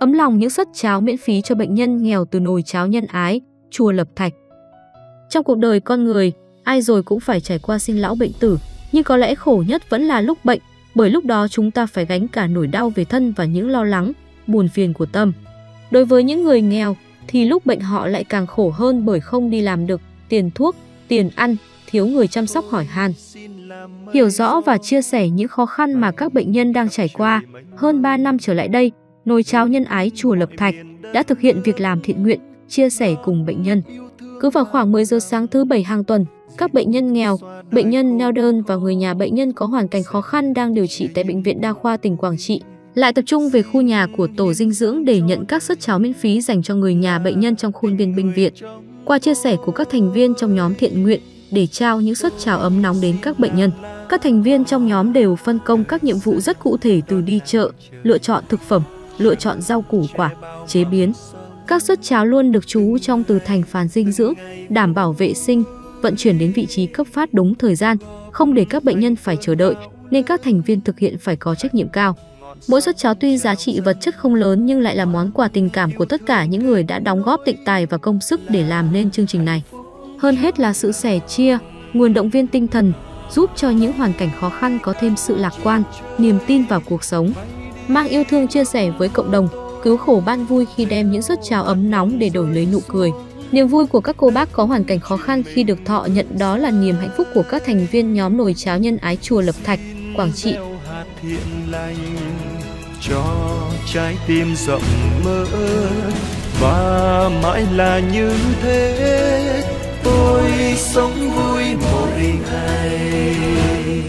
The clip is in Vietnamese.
ấm lòng những suất cháo miễn phí cho bệnh nhân nghèo từ nồi cháo nhân ái, chùa Lập Thạch. Trong cuộc đời con người, ai rồi cũng phải trải qua sinh lão bệnh tử, nhưng có lẽ khổ nhất vẫn là lúc bệnh, bởi lúc đó chúng ta phải gánh cả nỗi đau về thân và những lo lắng, buồn phiền của tâm. Đối với những người nghèo thì lúc bệnh họ lại càng khổ hơn bởi không đi làm được, tiền thuốc, tiền ăn, thiếu người chăm sóc hỏi han. Hiểu rõ và chia sẻ những khó khăn mà các bệnh nhân đang trải qua, hơn 3 năm trở lại đây, nồi cháo nhân ái chùa Lập Thạch đã thực hiện việc làm thiện nguyện, chia sẻ cùng bệnh nhân. Cứ vào khoảng 10 giờ sáng thứ Bảy hàng tuần, các bệnh nhân nghèo, bệnh nhân neo đơn và người nhà bệnh nhân có hoàn cảnh khó khăn đang điều trị tại Bệnh viện Đa khoa tỉnh Quảng Trị lại tập trung về khu nhà của tổ dinh dưỡng để nhận các suất cháo miễn phí dành cho người nhà bệnh nhân trong khuôn viên bệnh viện. Qua chia sẻ của các thành viên trong nhóm thiện nguyện để trao những suất cháo ấm nóng đến các bệnh nhân, các thành viên trong nhóm đều phân công các nhiệm vụ rất cụ thể từ đi chợ, lựa chọn thực phẩm, lựa chọn rau củ quả, chế biến. Các suất cháo luôn được trú trong từ thành phần dinh dưỡng, đảm bảo vệ sinh, vận chuyển đến vị trí cấp phát đúng thời gian, không để các bệnh nhân phải chờ đợi, nên các thành viên thực hiện phải có trách nhiệm cao. Mỗi suất cháo tuy giá trị vật chất không lớn nhưng lại là món quà tình cảm của tất cả những người đã đóng góp tịnh tài và công sức để làm nên chương trình này. Hơn hết là sự sẻ chia, nguồn động viên tinh thần, giúp cho những hoàn cảnh khó khăn có thêm sự lạc quan, niềm tin vào cuộc sống. Mang yêu thương chia sẻ với cộng đồng, cứu khổ ban vui khi đem những suất cháo ấm nóng để đổi lấy nụ cười. Niềm vui của các cô bác có hoàn cảnh khó khăn khi được thọ nhận đó là niềm hạnh phúc của các thành viên nhóm nồi cháo nhân ái chùa Lập Thạch, Quảng Trị. Cho trái tim rộng mơ và mãi là như thế, tôi sống vui mỗi ngày.